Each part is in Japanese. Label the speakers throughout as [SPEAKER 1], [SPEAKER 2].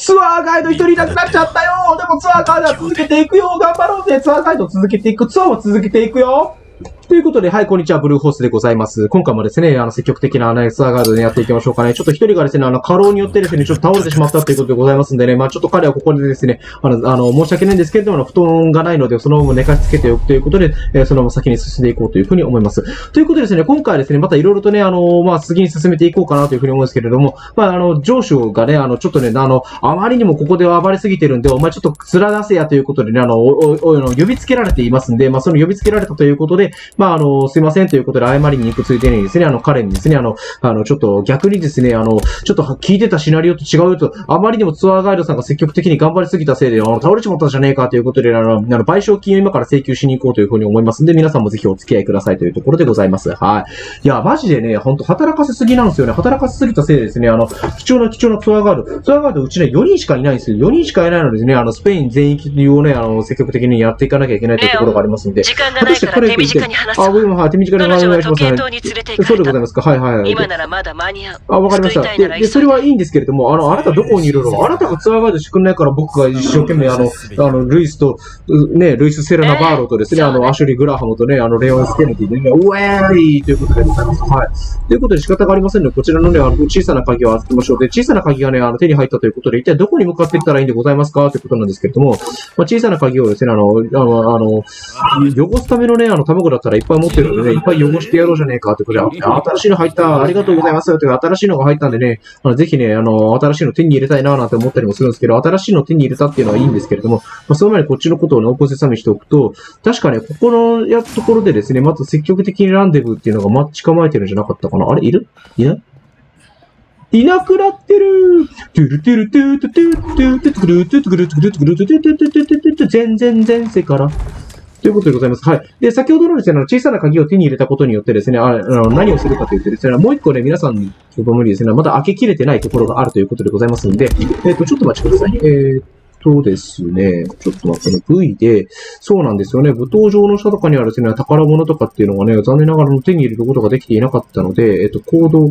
[SPEAKER 1] ツアーガイド一人いなくなっちゃったよ。でもツアーガイドは続けていくよ。頑張ろうぜ。ツアーガイド続けていく。ツアーは続けていくよ。ということで、はい、こんにちは、ブルーホースでございます。今回もですね、積極的なツアーガイドでやっていきましょうかね。ちょっと一人がですね、過労によってですね、ちょっと倒れてしまったということでございますんでね、ちょっと彼はここでですね、申し訳ないんですけれども、布団がないので、そのまま寝かしつけておくということで、そのまま先に進んでいこうというふうに思います。ということでですね、今回はですね、またいろいろとね、次に進めていこうかなというふうに思うんですけれども、上司がね、ちょっとね、あまりにもここで暴れすぎてるんで、お前ちょっと面出せやということでね、呼びつけられていますんで、その呼びつけられたということで、すいませんということで謝りに行くついでにですね、彼にですね、ちょっと逆にですね、ちょっと聞いてたシナリオと違うよと、あまりにもツアーガイドさんが積極的に頑張りすぎたせいで、倒れちまったじゃねえかということで、賠償金を今から請求しに行こうというふうに思いますんで、皆さんもぜひお付き合いくださいというところでございます。はい。いや、マジでね、ほんと働かせすぎなんですよね。働かせすぎたせいでですね、貴重なツアーガイドうちね、4人しかいないんですよ。4人しかいないのでね、スペイン全域をね、積極的にやっていかなきゃいけないというところがありますんで。
[SPEAKER 2] 時間がないから手短に話そう。
[SPEAKER 1] 手短にお願いします。
[SPEAKER 2] 時計塔に連れて行かれた。
[SPEAKER 1] そうでございますか。はいはいはい。
[SPEAKER 2] 今ならまだ間に合う。
[SPEAKER 1] わかりました。で、それはいいんですけれども、あなたどこにいるの？あなたがツアーガイドしてくれないから僕が一生懸命ルイス・セラナ・バーローとですね、アシュリー・グラハムとね、レオン・スケネティでね、ウェーイということでございます。はい。ということで仕方がありませんので、こちらのね、小さな鍵を預けましょう。で、小さな鍵がね、手に入ったということで、一体どこに向かっていったらいいんでございますかということなんですけれども、小さな鍵をですね、汚すためのね、卵だったらいっぱい持ってるのでね、いっぱい汚してやろうじゃねえかということで、新しいの入った、ありがとうございますという新しいのが入ったんでね、ぜひね、新しいの手に入れたいななんて思ったりもするんですけど、新しいの手に入れたっていうのはいいんですけれども、その前にこっちのことをね、オープンセサミしておくと、確かね、ここのところでですね、まず積極的にランデブーっていうのが待ち構えてるんじゃなかったかな。あれいる？いない？いなくなってるトゥルトゥルトゥトゥトゥトゥトゥトゥルトゥトゥルトゥルトゥルトゥトゥトゥトゥトゥトゥトゥトゥ全然前世から。ということでございます。はい。で、先ほどのですね、小さな鍵を手に入れたことによってですね、何をするかというとですね、もう一個ね、皆さんに無理ですね、まだ開けきれてないところがあるということでございますので、ちょっとお待ちください。ですね、ちょっと待ってね、V で、そうなんですよね、舞踏場の下とかにあるですね、宝物とかっていうのがね、残念ながら手に入れることができていなかったので、行動。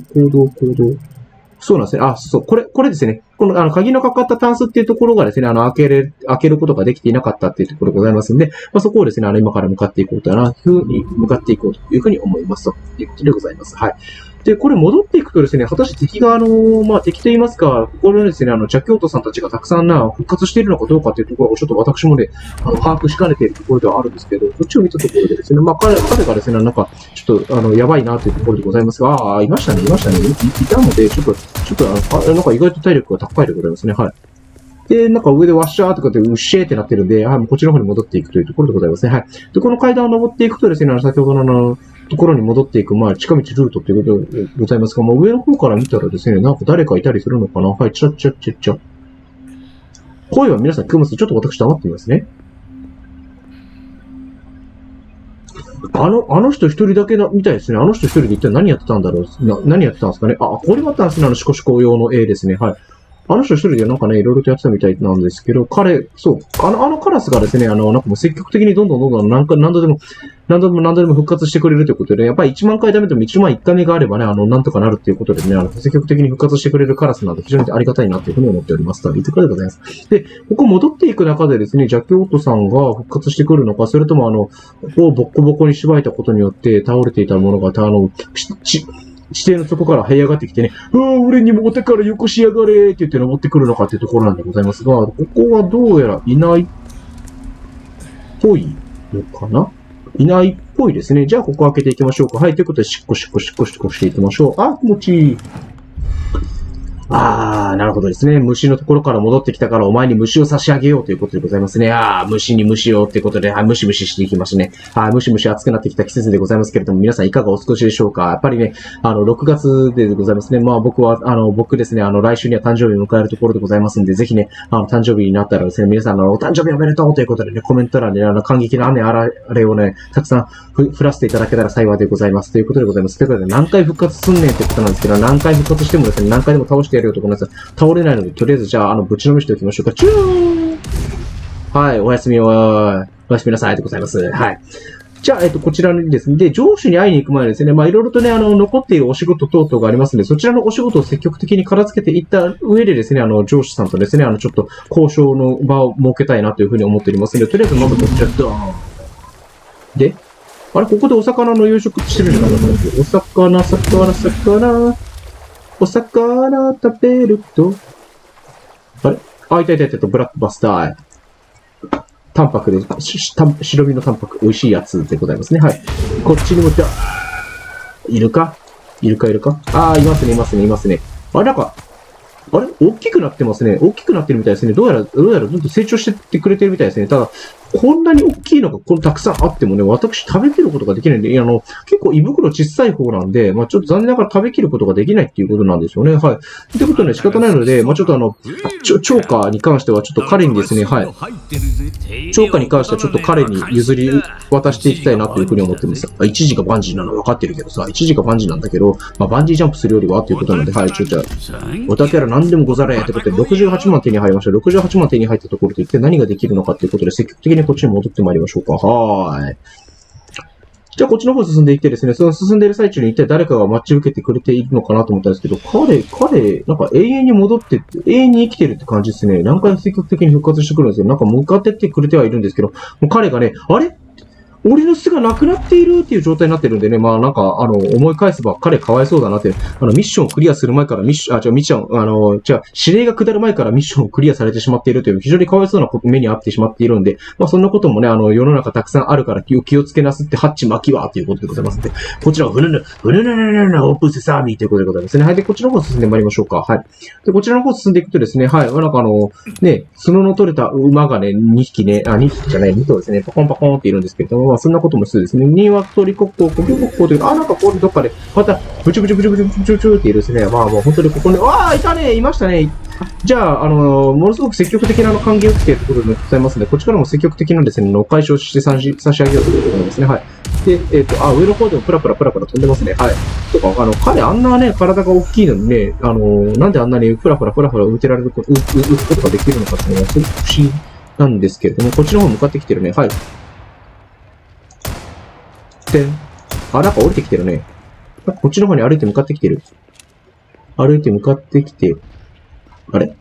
[SPEAKER 1] そうなんですね。そう、これですね。この、鍵のかかったタンスっていうところがですね、開けることができていなかったっていうところでございますので、そこをですね、今から向かっていこうというふうに思いますということでございます。はい。で、これ戻っていくとですね、果たして敵が敵と言いますか、ここのですね、ジャキオートさんたちがたくさん復活しているのかどうかっていうところをちょっと私もね、把握しかねているところではあるんですけど、こっちを見たところでですね、彼がですね、なんか、ちょっと、やばいなというところでございますが、いましたね。いたので、ちょっと、なんか意外と体力が高いでございますね。はい。で、なんか上でワッシャーとかでウッシェーってなってるんで、はい、もうこっちの方に戻っていくというところでございますね。はい。で、この階段を登っていくとですね、先ほどのところに戻っていく、近道ルートということでございますが、上の方から見たらですね、なんか誰かいたりするのかな。はい、ちゃ。声は皆さん聞こえます？ちょっと私黙ってみますね。あの人一人だけみたいですね。あの人一人で一体何やってたんだろう。何やってたんですかね。これだったんですね。シコシコ用の絵ですね。はい。あの人一人でなんかね、いろいろとやってたみたいなんですけど、カラスがですね、なんかもう積極的にどんどん何度でも復活してくれるということで、やっぱり1万回ダメでも1万1回目があればね、なんとかなるっていうことでね、積極的に復活してくれるカラスなんで非常にありがたいなというふうに思っております。というところでございます。で、ここ戻っていく中でですね、ジャッキオートさんが復活してくるのか、それともここをボッコボコに縛いたことによって倒れていたものが、地底の底から這い上がってきてね、俺にもお手からよこしやがれって言って登ってくるのかっていうところなんでございますが、ここはどうやらいないっぽいのかないないっぽいですね。じゃあここ開けていきましょうか。はい、ということで、しっこしていきましょう。気持ちいい。なるほどですね。虫のところから戻ってきたからお前に虫を差し上げようということでございますね。虫に虫をっていうことで、ムシムシしていきますね。ムシムシ暑くなってきた季節でございますけれども、皆さんいかがお過ごしでしょうか？やっぱりね、6月でございますね。僕ですね、来週には誕生日を迎えるところでございますんで、ぜひね、誕生日になったらですね、皆さんお誕生日おめでとうということでね、コメント欄で感激の雨あられをね、たくさん降らせていただけたら幸いでございます。ということでございます。ということで、何回復活すんねんってことなんですけど、何回復活してもですね、何回でも倒してやるよところなんです。倒れないので、とりあえずじゃあ、ぶちのめしておきましょうか。チューン！はい、おやすみなさいでございます。はい。 じゃあ、こちらにですね、で、上司に会いに行く前にですね、まあ、いろいろとね、残っているお仕事等々がありますので、そちらのお仕事を積極的に片付けていった上でですね、上司さんとですね、ちょっと交渉の場を設けたいなというふうに思っておりますので、とりあえずまずこちら、ドーン。で、あれ、ここでお魚の養殖してるんじゃないかな。お魚食べると、あれあ、いた、ブラックバスター。タンパクで、白身のタンパク、美味しいやつでございますね。はい。こっちにもいるかああ、いますね。あれ、なんか、あれ大きくなってますね。大きくなってるみたいですね。どうやらどんどん成長してってくれてるみたいですね。ただ、こんなに大きいのがたくさんあってもね、私食べきることができないんで、結構胃袋小さい方なんで、まあちょっと残念ながら食べきることができないっていうことなんですよね。はい。ってことで仕方ないので、まあちょっと超過に関してはちょっと彼にですね、はい。超過に関してはちょっと彼に譲り渡していきたいなというふうに思ってます。1時がバンジーなの分かってるけどさ、1時がバンジーなんだけど、まあバンジージャンプするよりはということなので、はい、じゃあ、おたけら何でもござれってことで、68万手に入りました。68万手に入ったところで一体何ができるのかということで、積極的にこっちに戻ってまいりましょうか。はーい。じゃあこっちの方進んでいってですね、その進んでいる最中に一体誰かが待ち受けてくれているのかなと思ったんですけど、彼、なんか永遠に戻って、永遠に生きてるって感じですね。何回積極的に復活してくるんですよ。なんか向かってってくれてはいるんですけど、もう彼がね、あれ俺の巣がなくなっているっていう状態になってるんでね、まあなんか、思い返せば彼かわいそうだなって、ミッションをクリアする前から指令が下る前からミッションをクリアされてしまっているという非常にかわいそうな目に遭ってしまっているんで、まあそんなこともね、世の中たくさんあるから気をつけなすってハッチ巻きはということでございますので、こちらはふぬぬオープンセサーミーということでございますね。はい。で、こちらの方進んでまいりましょうか。はい。で、こちらの方進んでいくとですね、はい。なんかね、角の取れた馬がね、2匹ね、2匹じゃない、2頭ですね、パコンパコンっているんですけれども、まあそんなこともしてですね、ニワトリコッコ、コビコッコという、なんかこれどっかで、また、ブチュっているですね、まあもう本当にここに、いましたね。じゃあ、ものすごく積極的な歓迎を受けているところでございますので、こっちからも積極的なですね、解消して差し上げようということですね、はい。で、上の方でもプラプラ飛んでますね、はい。とか、彼あんなね、体が大きいのにね、なんであんなにプラプラ打てられることができるのかっていうのは、すごく不思議なんですけれども、こっちの方向かってきてるね、はい。なんか降りてきてるね。こっちの方に歩いて向かってきてる。あれ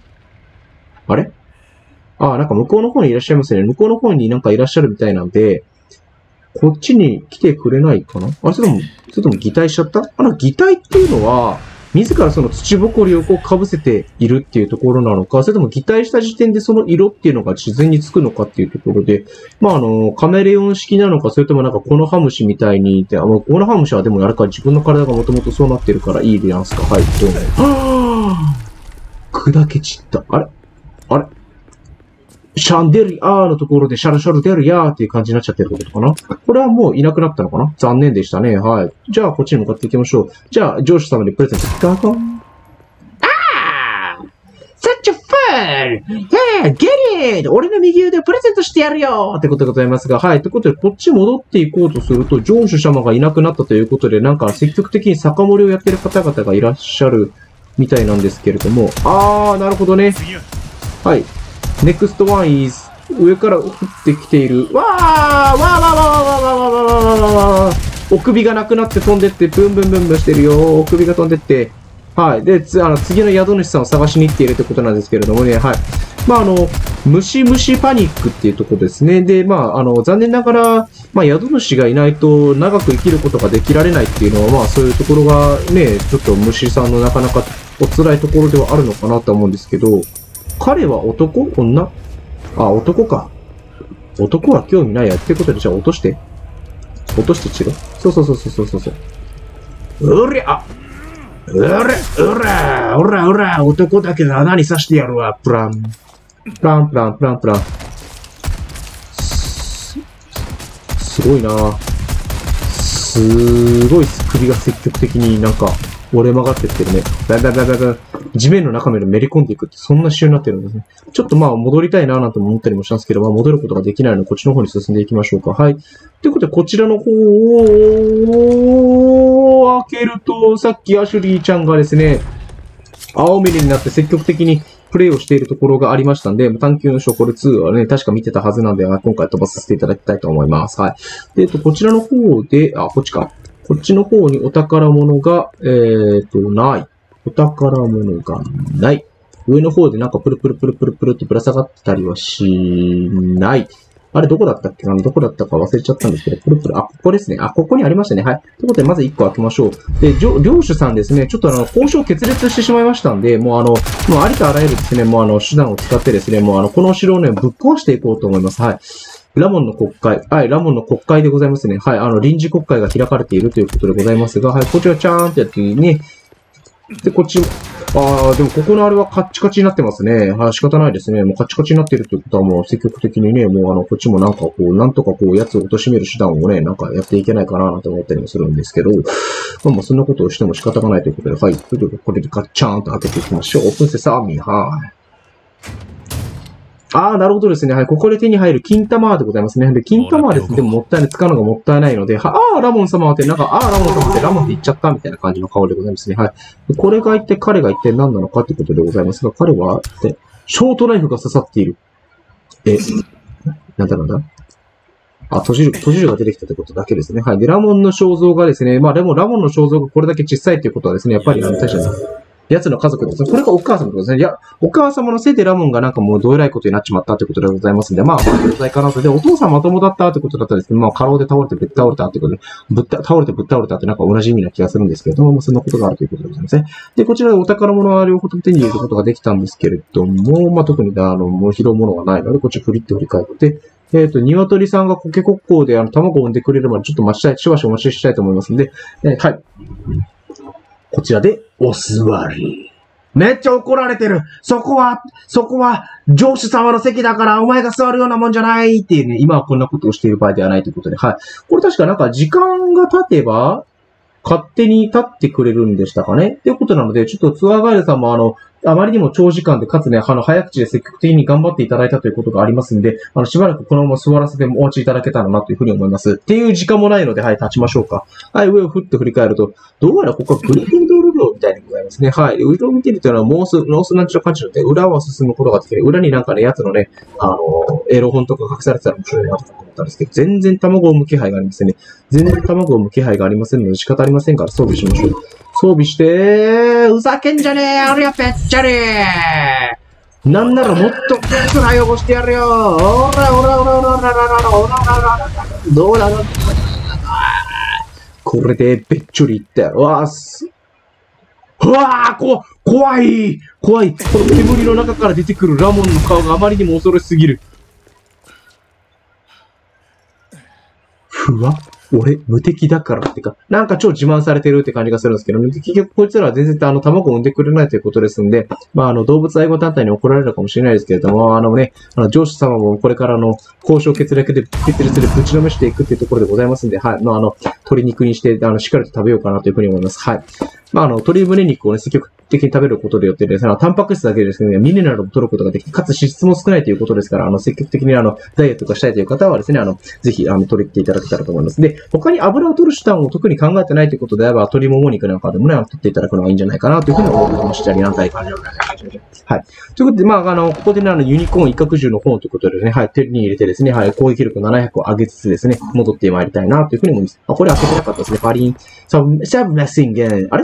[SPEAKER 1] なんか向こうの方にいらっしゃいますね。向こうの方になんかいらっしゃるみたいなんで、こっちに来てくれないかなそれとも擬態しちゃった擬態っていうのは、自らその土ぼこりをこう被せているっていうところなのか、それとも擬態した時点でその色っていうのが自然につくのかっていうところで、まあカメレオン式なのか、それともなんかコノハムシみたいに、コノハムシはでもやるから自分の体がもともとそうなってるからいいでやんすか。はい、どうも。砕け散った。あれシャンデリアーのところでシャルシャルデリアーっていう感じになっちゃってることかな。これはもういなくなったのかな残念でしたね。はい。じゃあ、こっちに向かっていきましょう。じゃあ、上司様にプレゼント。ガコン。Such a fun! Yeah, get it! 俺の右腕をプレゼントしてやるよってことでございますが、はい。ということで、こっち戻っていこうとすると、上司様がいなくなったということで、なんか積極的に酒盛りをやってる方々がいらっしゃるみたいなんですけれども、なるほどね。はい。Next one is 上から降ってきている。お首がなくなって飛んでって、ブンブンしてるよ。お首が飛んでって。はい。で、次の宿主さんを探しに行っているということなんですけれどもね。はい。まあ、虫パニックっていうところですね。で、まあ、残念ながら、まあ、宿主がいないと長く生きることができられないっていうのは、まあ、そういうところがね、ちょっと虫さんのなかなかお辛いところではあるのかなと思うんですけど、彼は男？女？男か。男は興味ないや。ってことで、じゃあ落として。落として違う。そう。うら、男だけど穴に刺してやるわ。プラン。すごいな。すごい首が積極的になんか折れ曲がってってるね。地面の中までめり込んでいくって、そんな仕様になってるんですね。ちょっとまあ戻りたいななんて思ったりもしたんですけど、まあ戻ることができないので、こっちの方に進んでいきましょうか。はい。ということで、こちらの方を開けると、さっきアシュリーちゃんがですね、青ミリになって積極的にプレイをしているところがありましたんで、探求の書これ2はね、確か見てたはずなんで、今回飛ばさせていただきたいと思います。はい。で、こちらの方で、こっちか。こっちの方にお宝物が、ない。お宝物がない。上の方でなんかプルプルプルプルプルってぶら下がってたりはしない。あれどこだったっけどこだったか忘れちゃったんですけど、プルプル、ここですね。ここにありましたね。はい。ということで、まず1個開けましょう。で、領主さんですね、ちょっと交渉決裂してしまいましたんで、もうありとあらゆるですね、もう手段を使ってですね、もうこのお城をね、ぶっ壊していこうと思います。はい。ラモンの国会。はい、ラモンの国会でございますね。はい、臨時国会が開かれているということでございますが、はい、こちらちゃーんとやってね。で、こっちも、でもここのあれはカッチカチになってますね。はい、仕方ないですね。もうカッチカチになっているということはもう積極的にね、もうこっちもなんかこう、なんとかこう、奴を貶める手段をね、なんかやっていけないかななんて思ったりもするんですけど、まあそんなことをしても仕方がないということで、はい、それでこれでガッチャーンと開けていきましょう。オープンセサミー、はい。なるほどですね。はい。ここで手に入る金玉でございますね。で、金玉はですね、でももったいない、使うのがもったいないので、ラモン様って、なんか、ラモン様ってラモンって言っちゃったみたいな感じの顔でございますね。はい。でこれが一体、彼が一体何なのかということでございますが、彼は、ショートナイフが刺さっている。なんだ閉じるが出てきたということだけですね。はい。で、ラモンの肖像がですね、でもラモンの肖像がこれだけ小さいということはですね、やっぱり、確かに、奴の家族ですね。これがお母様ですね。いや、お母様のせいでラモンがなんかもうどえらいことになっちまったということでございますんで、有罪かなと。で、お父さんまともだったということだったらですね、過労で倒れてぶっ倒れたということで、倒れてぶっ倒れたってなんか同じ意味な気がするんですけれども、そんなことがあるということでございますね。で、こちらでお宝物は両方手に入れることができたんですけれども、特にもう拾うものがないので、こっち振り返って、鶏さんがコケコッコーで卵を産んでくれるまでちょっとしばしお待ちしたいと思いますんで、はい。こちらでお座り。めっちゃ怒られてる。そこは、上司様の席だからお前が座るようなもんじゃないっていうね、今はこんなことをしている場合ではないということで、はい。これ確かなんか時間が経てば、勝手に立ってくれるんでしたかねということなので、ちょっとツアーガイドさんもあまりにも長時間で、かつね、早口で積極的に頑張っていただいたということがありますんで、しばらくこのまま座らせてお待ちいただけたらなというふうに思います。っていう時間もないので、はい、立ちましょうか。はい、上をふっと振り返ると、どうやらここはグリフィンドール領みたいでございますね。はい。上を見てるというのは、ノースなんちゅう感じで、裏を進むことができる。裏になんかね、やつのね、エロ本とか隠されてたら面白いなと思ったんですけど、全然卵を産む気配がありませんね。全然卵を産む気配がありませんので、仕方ありませんから装備しましょう。装備して、ふざけんじゃねえ、ありゃぺっちゃりー。なんならもっと辛い汚してやるよ。おら。どうだろう。これでべっちょりいったよ。怖い。この煙の中から出てくるラモンの顔があまりにも恐ろしすぎる。俺、無敵だからってか、なんか超自慢されてるって感じがするんですけど、結局こいつらは全然卵を産んでくれないということですんで、動物愛護団体に怒られるかもしれないですけれども、上司様もこれから交渉決裂でぶちのめしていくっていうところでございますんで、はい、鶏肉にして、しっかりと食べようかなというふうに思います。はい。鶏胸肉をね、積極的に食べることでよってですね、タンパク質だけでですね、ミネラルを取ることができて、かつ脂質も少ないということですから、積極的にダイエットがしたいという方はですね、ぜひ、取り入れていただけたらと思います。で、他に油を取る手段を特に考えてないということであれば、鶏もも肉なんかでもね、取っていただくのがいいんじゃないかなというふうに思ってましたり、なんたい感じで。はい。ということで、ここでね、ユニコーン威嚇銃の本ということでね、はい、手に入れてですね、はい、攻撃力700を上げつつですね、戻ってまいりたいなというふうに思います。これ開けてなかったですね、パリン。サブメッシング。あれ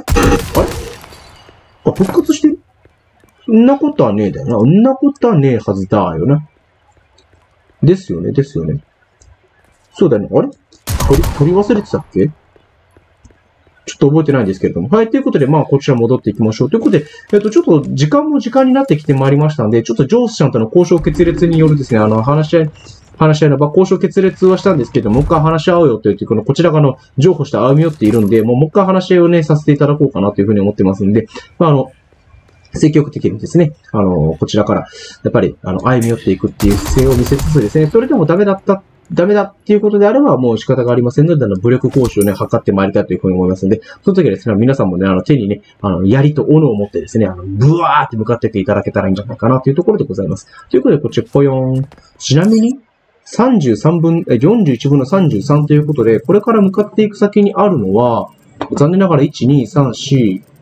[SPEAKER 1] 復活してる？そんなことはねえだよな。そんなことはねえはずだよな。ですよね。そうだよね。あれ取り忘れてたっけ？ちょっと覚えてないんですけれども。はい。ということで、こちら戻っていきましょう。ということで、ちょっと時間も時間になってきてまいりましたんで、ちょっとジョースちゃんとの交渉決裂によるですね、話し合いの交渉決裂はしたんですけどもう一回話し合おうよという、こちらが譲歩して歩み寄っているんで、もう一回話し合いをね、させていただこうかなというふうに思ってますんで、積極的にですね、こちらから、やっぱり、歩み寄っていくっていう姿勢を見せつつですね、それでもダメだっていうことであれば、もう仕方がありませんので、武力行使をね、図ってまいりたいというふうに思いますので、その時はですね、皆さんもね、手にね、槍と斧を持ってですね、ブワーって向かっていっていただけたらいいんじゃないかなというところでございます。ということで、こっち、ぽよーん。ちなみに、41分の33ということで、これから向かっていく先にあるのは、残念ながら1、2、3、4、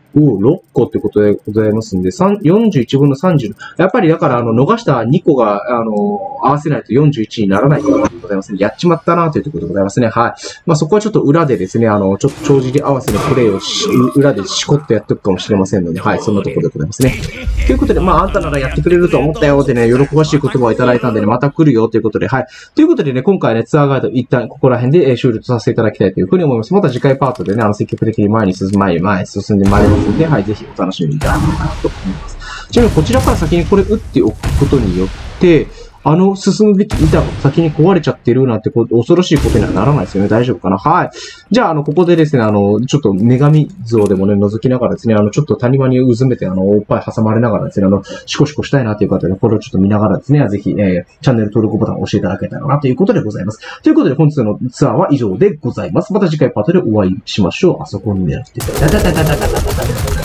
[SPEAKER 1] 6個ってことでございますんで、41分の30。やっぱりだから、逃した2個が、合わせないと41にならないということでございますね。やっちまったなというところでございますね。はい。まあ、そこはちょっと裏でですね、ちょっと帳尻合わせのプレイを裏でしこっとやっておくかもしれませんので、はい、そんなところでございますね。ということで、まあ、あんたならやってくれると思ったよってね、喜ばしい言葉をいただいたんでね、また来るよということで、はい。ということでね、今回ね、ツアーガイド一旦ここら辺で終了とさせていただきたいというふうに思います。また次回パートでね、積極的に前に進んでまいりますので、はい、ぜひお楽しみいただけたらと思います。ちなみにこちらから先にこれ打っておくことによって、進むべき板が先に壊れちゃってるなんて恐ろしいことにはならないですよね。大丈夫かな？はい。じゃあ、ここでですね、ちょっと女神像でもね、覗きながらですね、ちょっと谷間にうずめて、おっぱい挟まれながらですね、シコシコしたいなという方で、これをちょっと見ながらですね、ぜひ、チャンネル登録ボタンを押していただけたらなということでございます。ということで、本日のツアーは以上でございます。また次回パートでお会いしましょう。あそこに狙って。